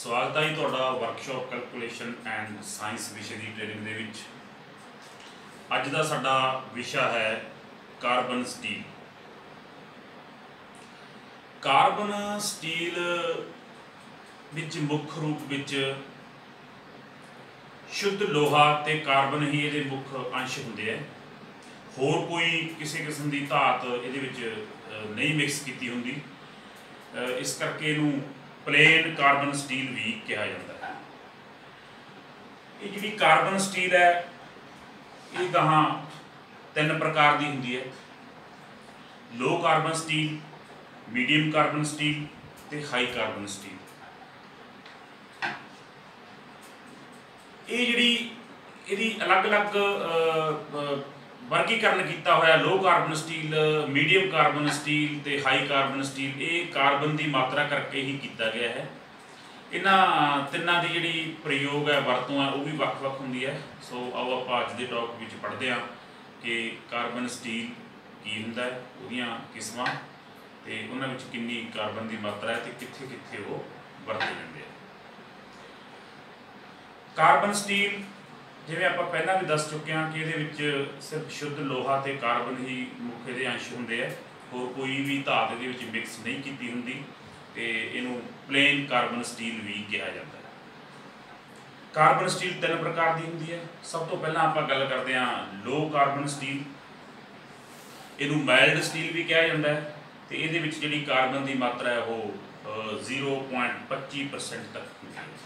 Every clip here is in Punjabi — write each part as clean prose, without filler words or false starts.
स्वागत है जी तुहाडा वर्कशॉप कैलकुलेशन एंड साइंस विषय की ट्रेनिंग दे विच। अज दा साडा विषय है कार्बन स्टील। कार्बन स्टील विच मुख्य रूप विच शुद्ध लोहा ते कार्बन ही इहदे मुख्य अंश हुंदे है। होर कोई किसी किस्म की धात इहदे विच नहीं मिक्स की हुंदी, इस करके इहनूं प्लेन कार्बन स्टील भी कहा जाता है। ये जी कार्बन स्टील है ये गहां तीन प्रकार की होंगी है। Low carbon steel, medium carbon steel ते हाई कार्बन स्टील। ये जी इहदी अलग अलग वर्गीकरण किया होया low carbon steel, medium carbon steel ते हाई कार्बन स्टील। ये कार्बन की मात्रा करके ही किया गया है। इन्हां तिन्नां दी जिहड़ी प्रयोग है, वरतों है, वो भी वक्-वक् हुंदी है। सो आओ आपां अज दे टॉक विच पढ़दे हां कि कार्बन स्टील की हुंदा है, उहदियां किस्मां ते उन्हां विच किन्नी कार्बन की मात्रा है ते कित्थे कित्थे वो वरते जांदे आ। कार्बन स्टील जिवें आपां पहलां भी दस चुके हैं कि ये सिर्फ शुद्ध लोहा ते कार्बन ही मुख्य इहदे अंश हुंदे है। होर कोई भी धात इहदे विच मिक्स नहीं की हुंदी ते इहनूं प्लेन कार्बन स्टील भी कहा जाता है। कार्बन स्टील तीन प्रकार की हुंदी है। सब तो पहलां आपां गल करदे हां लो कार्बन स्टील। इहनूं माइल्ड स्टील भी कहा जाता है ते इहदे विच जिहड़ी कार्बन की मात्रा है वो 0.25% तक हुंदी है।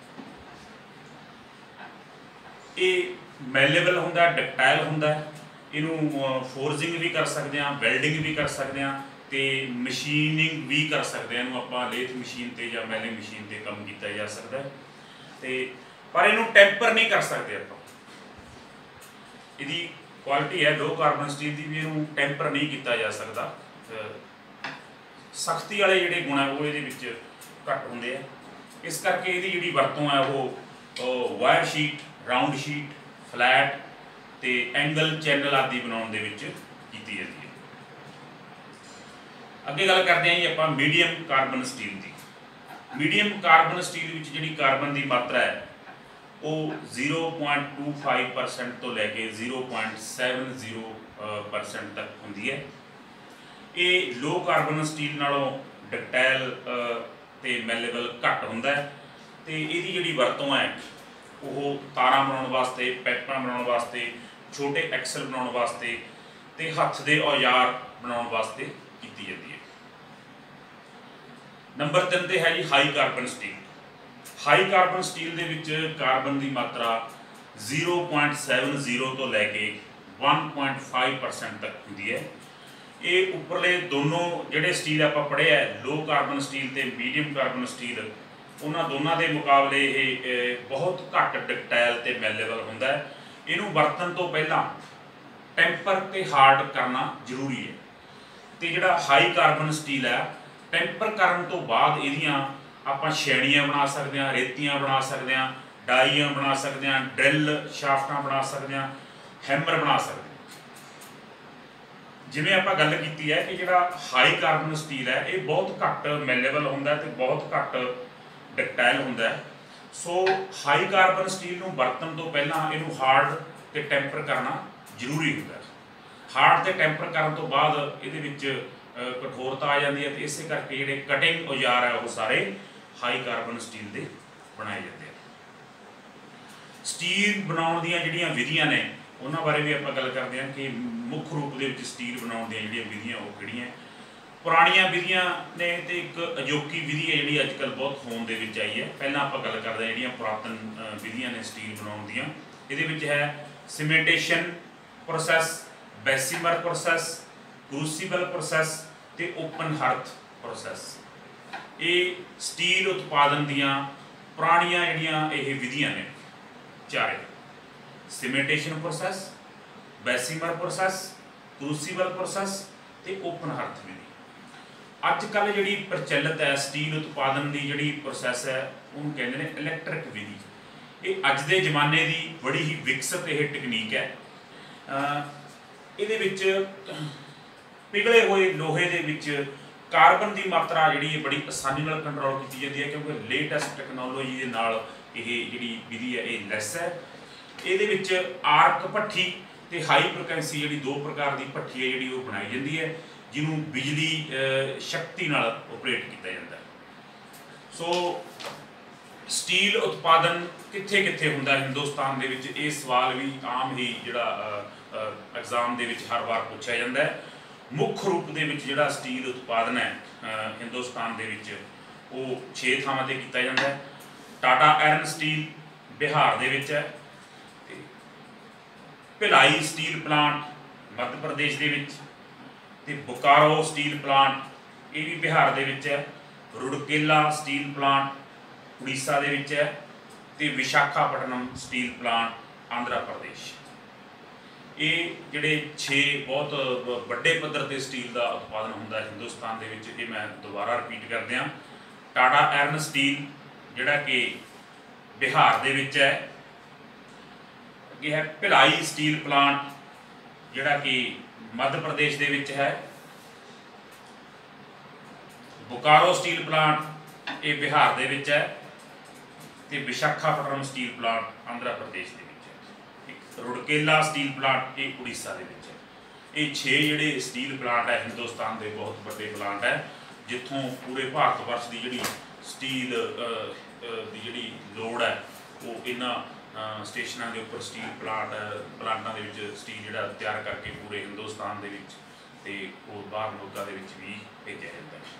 ये मैलेबल होंदा, डक्टाइल होंदा। इनू फोर्जिंग भी कर सकते हैं, वैल्डिंग भी कर सकते हैं तो मशीनिंग भी कर सकते हैं। आपां लेथ मशीन ते या मैलिंग मशीन ते काम किया जा सकता है ते पर इनू टैंपर नहीं कर सकते। आपां इहदी क्वालिटी है लो कार्बन स्टील की भी, इनू टैंपर नहीं किया जा सकता। सख्ती वाले जिहड़े गुण है वो इहदे विच घट होंदे है। इस करके इहदी जिहड़ी वरतों है वो wire sheet, round sheet, flat ते एंगल चैनल आदि बनाने की जाती है। अगे गल करते हैं जी आपां मीडियम कार्बन स्टील की। मीडियम कार्बन स्टील विच जिहड़ी कार्बन की मात्रा है वो 0.25% तो लैके 0.70% तक होंदी है। ये लो कार्बन स्टील नालों डक्टाइल ते मैलेबल घट होंदा है ते इहदी जिहड़ी वरतों है वो तारां बनाउण वास्ते, पाइपां बनाउण वास्ते, छोटे एक्सल बनाउण वास्ते ते हत्थ दे औजार बनाउण वास्ते कीती जाती है। नंबर 3 ते है जी high carbon steel. High carbon steel दे विच कार्बन की मात्रा 0.70 तो लैके 1.5% तक होंदी है। ये उपरले दोनों जिहड़े स्टील आपां पढ़े है लो कार्बन स्टील ते मीडियम कार्बन स्टील, उन्हां दोनों के मुकाबले ये बहुत घट डक्टाइल ते मैलेबल होंदा है। इनू वरतन तो पहला टैंपर ते हार्ड करना जरूरी है। तो जिहड़ा हाई कार्बन स्टील है टैंपर करन तो बाद इहदियां आपां छेड़ियां बना सकते हैं, रेतियां बना सकते हैं, डाइयां बना सकते हैं, ड्रिल शाफ्टां बना सकते हैं, हैमर बना सकते हैं। जिवें आपां गल कीती है कि जिहड़ा हाई कार्बन स्टील है ये बहुत घट मैलेबल होंदा ते बहुत घट डक्टाइल होंदा है। सो हाई कार्बन स्टील नूं वरतन तो पहला इनू हार्ड ते टैंपर करना जरूरी होंदा है। हार्ड ते टैंपर करन तो बाद इहदे विच कठोरता आ जाती है तो इस करके जिहड़े कटिंग औजार है वो सारे हाई कार्बन स्टील के बनाए जाते हैं। स्टील बनाउण दीयां जिहड़ियां विधियां ने उन्हां बारे भी आपां गल करदे हां कि मुख्य रूप दे विच स्टील बनाउण दीयां जिहड़ियां विधियां वो किहड़ियां। पुरानियां विधियां ने तो एक अजोकी विधि है जी अजकल बहुत होंद दे विच आई है। पहलां आपां गल करदे जिहड़ियां पुरातन विधियां ने स्टील बनाउण दीयां, इहदे विच है cementation process, Bessemer process, crucible process ते ओपन हर्थ प्रोसैस। ये स्टील उत्पादन दीयां पुरानियां जिहड़ियां ये विधियां ने चारे। Cementation process, Bessemer process, crucible process ते ओपन हर्थ विधि। अजकल जिहड़ी प्रचलित है स्टील उत्पादन की जिहड़ी प्रोसैस है उन्होंने कहते हैं इलैक्ट्रिक विधि। ये अज के जमाने की बड़ी ही विकसित यह तकनीक है। ये पिघले हुए लोहे के ਕਾਰਬਨ ਦੀ ਮਾਤਰਾ ਜਿਹੜੀ ਬੜੀ ਆਸਾਨੀ ਨਾਲ ਕੰਟਰੋਲ ਕੀਤੀ ਜਾਂਦੀ ਹੈ, ਕਿਉਂਕਿ ਲੇਟੈਸਟ ਟੈਕਨੋਲੋਜੀ ਦੇ ਨਾਲ ਇਹ ਜਿਹੜੀ ਵਿਧੀ ਹੈ ਇਹ ਲੈਸ ਹੈ। ਇਹਦੇ ਵਿੱਚ ਆਰਕ ਭੱਠੀ ਤੇ ਹਾਈ ਫ੍ਰੀਕੁਐਂਸੀ ਜਿਹੜੀ ਦੋ ਪ੍ਰਕਾਰ ਦੀ ਭੱਠੀ ਹੈ ਜਿਹੜੀ ਉਹ ਬਣਾਈ ਜਾਂਦੀ ਹੈ, ਜਿਹਨੂੰ ਬਿਜਲੀ ਸ਼ਕਤੀ ਨਾਲ ਆਪਰੇਟ ਕੀਤਾ ਜਾਂਦਾ ਹੈ। ਸੋ ਸਟੀਲ ਉਤਪਾਦਨ ਕਿੱਥੇ ਕਿੱਥੇ ਹੁੰਦਾ ਹਿੰਦੁਸਤਾਨ ਦੇ ਵਿੱਚ, ਇਹ ਸਵਾਲ ਵੀ ਆਮ ਹੀ ਜਿਹੜਾ ਐਗਜ਼ਾਮ ਦੇ ਵਿੱਚ ਹਰ ਵਾਰ ਪੁੱਛਿਆ ਜਾਂਦਾ ਹੈ। ਮੁੱਖ ਰੂਪ ਦੇ ਵਿੱਚ ਜਿਹੜਾ ਸਟੀਲ ਉਤਪਾਦਨ ਹੈ ਹਿੰਦੁਸਤਾਨ ਦੇ ਵਿੱਚ ਉਹ 6 ਥਾਵਾਂ ਤੇ ਕੀਤਾ ਜਾਂਦਾ ਹੈ। ਟਾਟਾ ਆਇਰਨ ਸਟੀਲ ਬਿਹਾਰ ਦੇ ਵਿੱਚ ਹੈ, ਤੇ ਭਿਲਾਈ ਸਟੀਲ ਪਲਾਂਟ ਮੱਧ ਪ੍ਰਦੇਸ਼ ਦੇ ਵਿੱਚ, ਤੇ ਬੋਕਾਰੋ ਸਟੀਲ ਪਲਾਂਟ ਇਹ ਵੀ ਬਿਹਾਰ ਦੇ ਵਿੱਚ ਹੈ, ਰੁੜਕੇਲਾ ਸਟੀਲ ਪਲਾਂਟ ਉੜੀਸਾ ਦੇ ਵਿੱਚ ਹੈ, ਤੇ ਵਿਸ਼ਾਖਾਪਟਨਮ ਸਟੀਲ ਪਲਾਂਟ ਆਂਧਰਾ ਪ੍ਰਦੇਸ਼। ਇਹ ਜਿਹੜੇ 6 ਬਹੁਤ ਵੱਡੇ ਪੱਧਰ ਤੇ ਸਟੀਲ ਦਾ ਉਤਪਾਦਨ ਹੁੰਦਾ ਹੈ ਹਿੰਦੁਸਤਾਨ ਦੇ ਵਿੱਚ। ਇਹ ਮੈਂ ਦੁਬਾਰਾ ਰਿਪੀਟ ਕਰ ਦਿਆਂ, ਟਾਟਾ ਆਇਰਨ ਸਟੀਲ ਜਿਹੜਾ ਕਿ ਬਿਹਾਰ ਦੇ ਵਿੱਚ ਹੈ, ਅੱਗੇ ਹੈ ਭਿਲਾਈ ਸਟੀਲ ਪਲਾਂਟ ਜਿਹੜਾ ਕਿ ਮੱਧ ਪ੍ਰਦੇਸ਼ ਦੇ ਵਿੱਚ ਹੈ, ਬੋਕਾਰੋ ਸਟੀਲ ਪਲਾਂਟ ਇਹ ਬਿਹਾਰ ਦੇ ਵਿੱਚ ਹੈ, ਤੇ ਵਿਸ਼ਾਖਾਪਟਨਮ ਸਟੀਲ ਪਲਾਂਟ ਆਂਧਰਾ ਪ੍ਰਦੇਸ਼ ਦੇ ਵਿੱਚ ਹੈ, ਰੁੜਕੇਲਾ ਸਟੀਲ ਪਲਾਂਟ ਇਹ ਉੜੀਸਾ ਦੇ ਵਿੱਚ ਹੈ। ਇਹ 6 ਜਿਹੜੇ ਸਟੀਲ ਪਲਾਂਟ ਹੈ ਹਿੰਦੁਸਤਾਨ ਦੇ ਬਹੁਤ ਵੱਡੇ ਪਲਾਂਟ ਹੈ, ਜਿੱਥੋਂ ਪੂਰੇ ਭਾਰਤ ਵਰਸ਼ ਦੀ ਜਿਹੜੀ ਸਟੀਲ ਦੀ ਜਿਹੜੀ ਲੋੜ ਹੈ ਉਹ ਇਹਨਾਂ ਸਟੇਸ਼ਨਾਂ ਦੇ ਉੱਪਰ ਸਟੀਲ ਪਲਾਂਟਾਂ ਦੇ ਵਿੱਚ ਸਟੀਲ ਜਿਹੜਾ ਤਿਆਰ ਕਰਕੇ ਪੂਰੇ ਹਿੰਦੁਸਤਾਨ ਦੇ ਵਿੱਚ ਤੇ ਹੋਰ ਬਾਹਰ ਮੁਲਕਾਂ ਦੇ ਵਿੱਚ ਵੀ ਭੇਜਿਆ ਜਾਂਦਾ ਹੈ।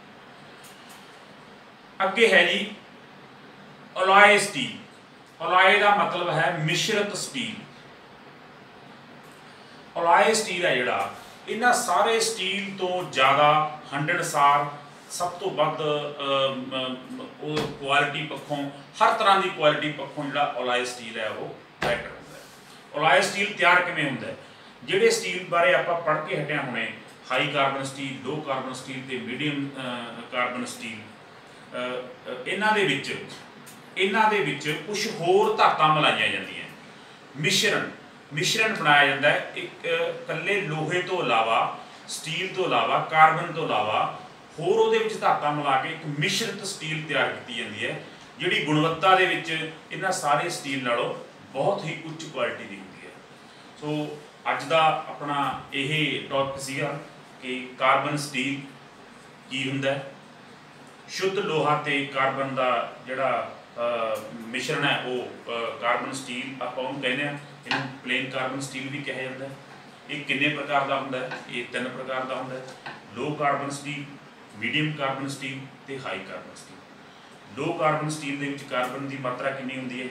ਅੱਗੇ ਹੈ ਜੀ ਅਲੋਏ ਸਟੀਲ। ਅਲੋਏ ਦਾ ਮਤਲਬ ਹੈ ਮਿਸ਼ਰਤ ਸਟੀਲ। ਅਲੋਏ ਸਟੀਲ ਹੈ ਜਿਹੜਾ ਇਹਨਾਂ ਸਾਰੇ ਸਟੀਲ ਤੋਂ ਜ਼ਿਆਦਾ ਹੰਢਣਸਾਰ, ਸਭ ਤੋਂ ਵੱਧ ਉਹ ਕੁਆਲਿਟੀ ਪੱਖੋਂ, ਹਰ ਤਰ੍ਹਾਂ ਦੀ ਕੁਆਲਿਟੀ ਪੱਖੋਂ ਜਿਹੜਾ ਅਲੋਏ ਸਟੀਲ ਹੈ ਉਹ ਬੈਟਰ ਹੁੰਦਾ ਹੈ। ਅਲੋਏ ਸਟੀਲ ਤਿਆਰ ਕਿਵੇਂ ਹੁੰਦਾ ਹੈ? ਜਿਹੜੇ ਸਟੀਲ ਬਾਰੇ ਆਪਾਂ ਪੜ੍ਹ ਕੇ ਹਟਿਆ ਹੁਣੇ, high carbon steel, low carbon steel ਤੇ ਮੀਡੀਅਮ ਕਾਰਬਨ ਸਟੀਲ, ਇਹਨਾਂ ਦੇ ਵਿੱਚ ਕੁਝ ਹੋਰ ਧਾਤਾਂ ਮਿਲਾਈਆਂ ਜਾਂਦੀਆਂ। ਮਿਸ਼ਰਣ ਬਣਾਇਆ ਜਾਂਦਾ ਹੈ। ਇੱਕ ਇਕੱਲੇ ਲੋਹੇ ਤੋਂ ਇਲਾਵਾ, ਸਟੀਲ ਤੋਂ ਇਲਾਵਾ, ਕਾਰਬਨ ਤੋਂ ਇਲਾਵਾ ਹੋਰ ਉਹਦੇ ਵਿੱਚ ਧਾਤਾਂ ਮਿਲਾ ਕੇ ਇੱਕ ਮਿਸ਼ਰਤ ਸਟੀਲ ਤਿਆਰ ਕੀਤੀ ਜਾਂਦੀ ਹੈ, ਜਿਹੜੀ ਗੁਣਵੱਤਾ ਦੇ ਵਿੱਚ ਇਹਨਾਂ ਸਾਰੇ ਸਟੀਲ ਨਾਲੋਂ ਬਹੁਤ ਹੀ ਉੱਚ ਕੁਆਲਿਟੀ ਦੀ ਹੁੰਦੀ ਹੈ। ਸੋ ਅੱਜ ਦਾ ਆਪਣਾ ਇਹ ਟੌਪਿਕ ਸੀਗਾ ਕਿ ਕਾਰਬਨ ਸਟੀਲ ਕੀ ਹੁੰਦਾ ਹੈ। ਸ਼ੁੱਧ ਲੋਹਾ ਤੇ ਕਾਰਬਨ ਦਾ ਜਿਹੜਾ ਮਿਸ਼ਰਣ ਹੈ ਉਹ ਕਾਰਬਨ ਸਟੀਲ ਆਪਾਂ ਉਹਨੂੰ ਕਹਿੰਦੇ ਹਾਂ। ਇਹਨੂੰ ਪਲੇਨ ਕਾਰਬਨ ਸਟੀਲ ਵੀ ਕਿਹਾ ਜਾਂਦਾ ਹੈ। ਇਹ ਕਿੰਨੇ ਪ੍ਰਕਾਰ ਦਾ ਹੁੰਦਾ ਹੈ? ਇਹ 3 ਪ੍ਰਕਾਰ ਦਾ ਹੁੰਦਾ ਹੈ। Low carbon steel, medium carbon steel ਤੇ high carbon steel. Low carbon steel ਦੇ ਵਿੱਚ ਕਾਰਬਨ ਦੀ ਮਾਤਰਾ ਕਿੰਨੀ ਹੁੰਦੀ ਹੈ?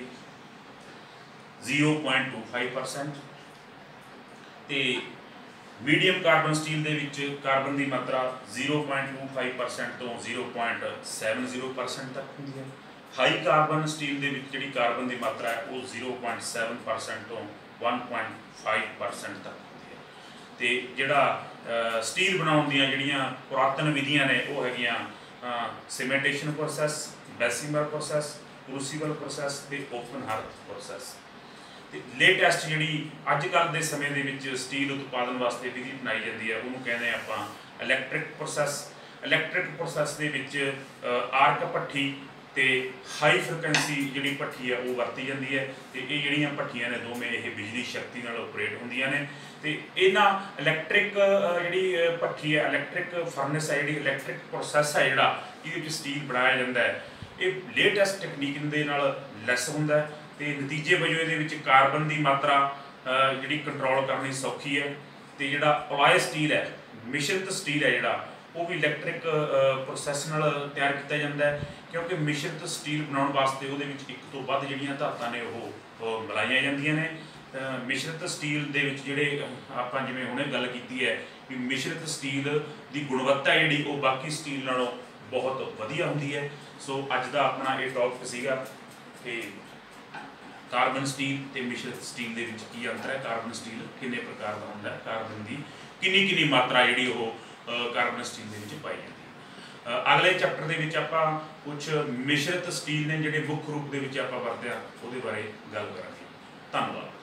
0.25%। ਤੇ ਮੀਡੀਅਮ ਕਾਰਬਨ ਸਟੀਲ ਦੇ ਵਿੱਚ ਕਾਰਬਨ ਦੀ ਮਾਤਰਾ 0.25% ਤੋਂ 0.70% ਤੱਕ ਹੁੰਦੀ ਹੈ। ਹਾਈ ਕਾਰਬਨ ਸਟੀਲ ਦੇ ਵਿੱਚ ਜਿਹੜੀ ਕਾਰਬਨ ਦੀ ਮਾਤਰਾ ਹੈ ਉਹ 0.7% ਤੋਂ 1.5% ਤੱਕ ਹੁੰਦੀ ਹੈ। ਤੇ ਜਿਹੜਾ ਸਟੀਲ ਬਣਾਉਣ ਦੀਆਂ ਜਿਹੜੀਆਂ ਪੁਰਾਤਨ ਵਿਧੀਆਂ ਨੇ ਉਹ ਹੈਗੀਆਂ cementation process, Bessemer process, crucible process ਤੇ ਓਪਨ ਹਾਰਥ ਪ੍ਰੋਸੈਸ। ਤੇ ਲੇਟੈਸਟ ਜਿਹੜੀ ਅੱਜ ਕੱਲ੍ਹ ਦੇ ਸਮੇਂ ਦੇ ਵਿੱਚ ਸਟੀਲ ਉਤਪਾਦਨ ਵਾਸਤੇ ਵਿਧੀ ਬਣਾਈ ਜਾਂਦੀ ਹੈ ਉਹਨੂੰ ਕਹਿੰਦੇ ਆਪਾਂ ਇਲੈਕਟ੍ਰਿਕ ਪ੍ਰੋਸੈਸ। ਇਲੈਕਟ੍ਰਿਕ ਪ੍ਰੋਸੈਸ ਦੇ ਵਿੱਚ ਆਰਕ ਭੱਠੀ ਤੇ ਹਾਈ ਫ੍ਰੀਕੁਐਂਸੀ ਜਿਹੜੀ ਭੱਠੀ ਹੈ ਉਹ ਵਰਤੀ ਜਾਂਦੀ ਹੈ। ਤੇ ਇਹ ਜਿਹੜੀਆਂ ਭੱਠੀਆਂ ਨੇ ਦੋਵੇਂ ਇਹ ਬਿਜਲੀ ਸ਼ਕਤੀ ਨਾਲ ਆਪਰੇਟ ਹੁੰਦੀਆਂ ਨੇ। ਤੇ ਇਹਨਾਂ ਇਲੈਕਟ੍ਰਿਕ ਜਿਹੜੀ ਭੱਠੀ ਹੈ, ਇਲੈਕਟ੍ਰਿਕ ਫਰਨੈਸ ਹੈ, ਜਿਹੜੀ ਇਲੈਕਟ੍ਰਿਕ ਪ੍ਰੋਸੈਸ ਹੈ ਜਿਹੜਾ ਇਹਦੇ ਵਿੱਚ ਸਟੀਲ ਬਣਾਇਆ ਜਾਂਦਾ ਹੈ, ਇਹ ਲੇਟੈਸਟ ਟੈਕਨੀਕ ਦੇ ਨਾਲ ਲੈਸ ਹੁੰਦਾ ਹੈ। ਤੇ ਨਤੀਜੇ ਵਜੋਂ ਇਹਦੇ ਵਿੱਚ ਕਾਰਬਨ ਦੀ ਮਾਤਰਾ ਜਿਹੜੀ ਕੰਟਰੋਲ ਕਰਨੀ ਸੌਖੀ ਹੈ। ਤੇ ਜਿਹੜਾ ਅਲੋਏ ਸਟੀਲ ਹੈ, ਮਿਸ਼ਰਤ ਸਟੀਲ ਹੈ ਜਿਹੜਾ, ਉਹ ਵੀ ਇਲੈਕਟ੍ਰਿਕ ਪ੍ਰੋਸੈਸ ਨਾਲ ਤਿਆਰ ਕੀਤਾ ਜਾਂਦਾ ਹੈ, ਕਿਉਂਕਿ ਮਿਸ਼ਰਤ ਸਟੀਲ ਬਣਾਉਣ ਵਾਸਤੇ ਉਹਦੇ ਵਿੱਚ ਇੱਕ ਤੋਂ ਵੱਧ ਜਿਹੜੀਆਂ ਧਾਤਾਂ ਨੇ ਉਹ ਮਿਲਾਈਆਂ ਜਾਂਦੀਆਂ ਨੇ। ਮਿਸ਼ਰਤ ਸਟੀਲ ਦੇ ਵਿੱਚ ਜਿਹੜੇ ਆਪਾਂ ਜਿਵੇਂ ਹੁਣੇ ਗੱਲ ਕੀਤੀ ਹੈ ਕਿ ਮਿਸ਼ਰਤ ਸਟੀਲ ਦੀ ਗੁਣਵੱਤਾ ਜਿਹੜੀ ਉਹ ਬਾਕੀ ਸਟੀਲ ਨਾਲੋਂ ਬਹੁਤ ਵਧੀਆ ਹੁੰਦੀ ਹੈ। ਸੋ ਅੱਜ ਦਾ ਆਪਣਾ ਇਹ ਟੌਪਿਕ ਸੀਗਾ ਕਿ ਕਾਰਬਨ ਸਟੀਲ ਤੇ ਮਿਸ਼ਰਤ ਸਟੀਲ ਦੇ ਵਿੱਚ ਕੀ ਅੰਤਰ ਹੈ, ਕਾਰਬਨ ਸਟੀਲ ਕਿੰਨੇ ਪ੍ਰਕਾਰ ਦਾ ਹੁੰਦਾ ਹੈ, ਕਾਰਬਨ ਦੀ ਕਿੰਨੀ ਮਾਤਰਾ ਜਿਹੜੀ ਉਹ ਕਾਰਬਨ ਸਟੀਲ ਦੇ ਵਿੱਚ ਪਾਈ ਜਾਂਦੀ ਹੈ। ਅਗਲੇ ਚੈਪਟਰ ਦੇ ਵਿੱਚ ਆਪਾਂ ਕੁਝ ਮਿਸ਼ਰਤ ਸਟੀਲ ਨੇ ਜਿਹੜੇ ਮੁੱਖ ਰੂਪ ਦੇ ਵਿੱਚ ਆਪਾਂ ਵਰਤਿਆ ਉਹਦੇ ਬਾਰੇ ਗੱਲ ਕਰਾਂਗੇ। ਧੰਨਵਾਦ।